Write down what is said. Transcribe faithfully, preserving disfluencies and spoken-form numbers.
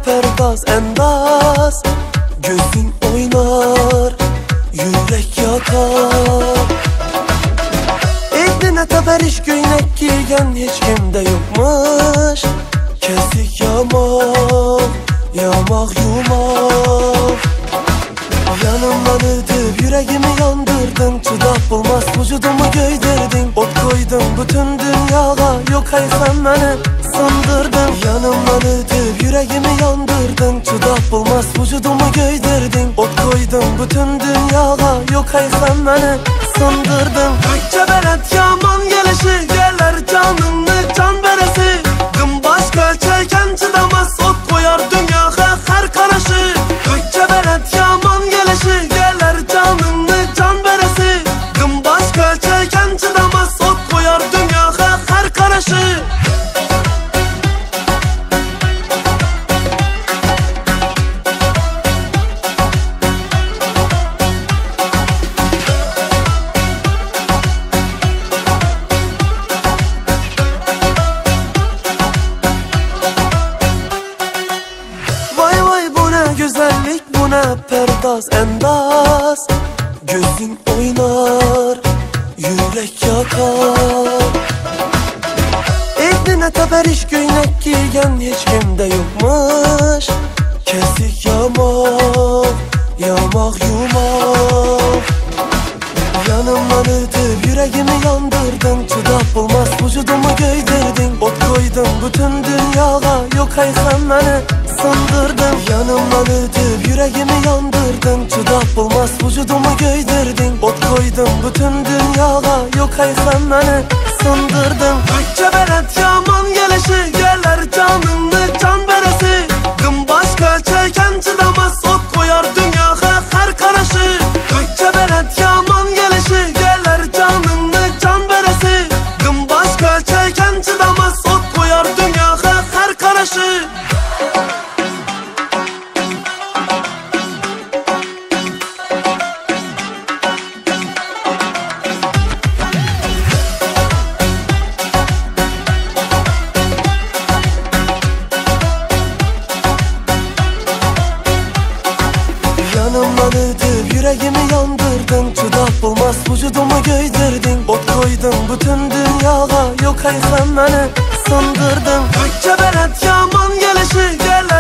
perdaz endaz. Gözün oynar, yürek yakar. Eline teberiş göynek giygen hiç kimde yokmuş. Kesik yamak, yamak yumak. Yanımdan ötüp yüreğimi yandırdın. Çıdak bulmaz vücudumu göydirdin. Ot koydun bütün dünyaya, yok hay sen beni sındırdın. Yanımdan ötüp yüreğimi yandırdın. Çıdak bulmaz vücudumu göydirdin. Ot koydun bütün dünyaya, yok hay sen beni sındırdın. Gökçebelet yaman gelişi, gelir canını can beresi. Gün başka çeken çıdamaz, ot koyar dünyaya her karışı. Gökçebelet yaman gelişi, gelir canını can beresi. Gün başka çeken çıdamaz, ot koyar dünyaya her karışı. Güzellik bu ne perdaz endaz. Gözün oynar, yürek yakar. Eline teberiş göynek giygen hiç kimde yokmuş. Kesik yamak, yamak yumak. Yanımdan ötüp yüreğimi yandırdın. Çıdak bulmaz vücudumu göydirdin. Ot koydun bütün dünyaya, yok hay sen beni sındırdın. Yanımdan ötüp yüreğimi yandırdın. Çıdak bulmaz vücudumu göydirdin. Ot koydun bütün dünyaya, yok hay sen beni sındırdın. Gökçebelet yaman gelişi, gelir canını can beresi. Gün başka çeken çıdamaz, ot koyar dünyaya her karışı. Gökçebelet yaman gelişi, gelir canını can beresi. Gün başka çeken çıdamaz, ot koyar dünyaya her karışı. Yanımdan ötüp yüreğimi yandırdın. Çıdak bulmaz vücudumu göydirdin. Ot koydun bütün dünyaya, yok hay sen beni sındırdın. Gökçebelet yaman gelişi, gel